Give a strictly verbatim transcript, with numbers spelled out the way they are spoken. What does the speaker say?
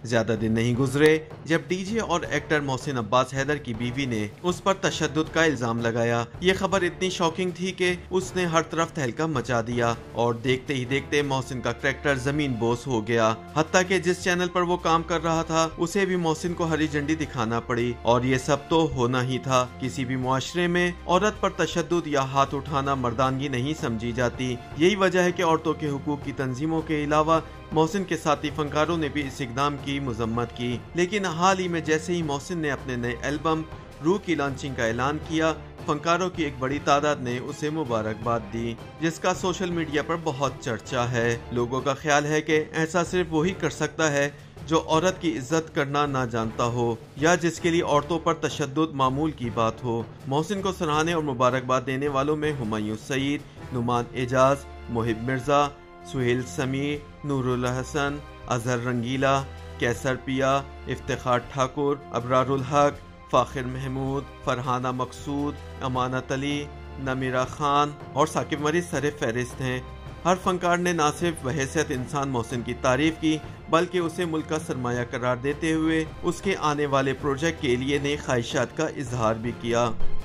ज्यादा दिन नहीं गुजरे जब डीजे और एक्टर मोहसिन अब्बास हैदर की बीवी ने उस पर तशद्दुद का इल्जाम लगाया। ये खबर इतनी शॉकिंग थी कि उसने हर तरफ तहलका मचा दिया और देखते ही देखते मोहसिन का करैक्टर जमीन बोस हो गया। हत्ता कि जिस चैनल पर वो काम कर रहा था उसे भी मोहसिन को हरी झंडी दिखाना पड़ी। और ये सब तो होना ही था। किसी भी मुआशरे में औरत पर तशद्दुद या हाथ उठाना मर्दानगी नहीं समझी जाती। यही वजह है कि औरतों के हुकूक की तंजीमों के अलावा मोहसिन के साथी फनकारों ने भी इस इकदाम की मजम्मत की। लेकिन हाल ही में जैसे ही मोहसिन ने अपने नए एल्बम रूह की लॉन्चिंग का ऐलान किया, फनकारों की एक बड़ी तादाद ने उसे मुबारकबाद दी, जिसका सोशल मीडिया पर बहुत चर्चा है। लोगों का ख्याल है कि ऐसा सिर्फ वही कर सकता है जो औरत की इज्जत करना ना जानता हो या जिसके लिए औरतों पर तशद्दुद मामूल की बात हो। मोहसिन को सराहने और मुबारकबाद देने वालों में हुमायूं सईद, नुमान एजाज, मोहिब मिर्जा, सुहेल समीर, नूरुल हसन, अजहर रंगीला, कैसर पिया, इफ्तिखार ठाकुर, अबरारुल हक, फाखिर महमूद, फरहाना मकसूद, अमानत अली, नमीरा खान और साकिब मरीज सरे फहरिस्त हैं। हर फनकार ने न सिर्फ बहैसियत इंसान मोहसिन की तारीफ की बल्कि उसे मुल्क का सरमाया करार देते हुए उसके आने वाले प्रोजेक्ट के लिए नई ख्वाहिशात का इजहार भी किया।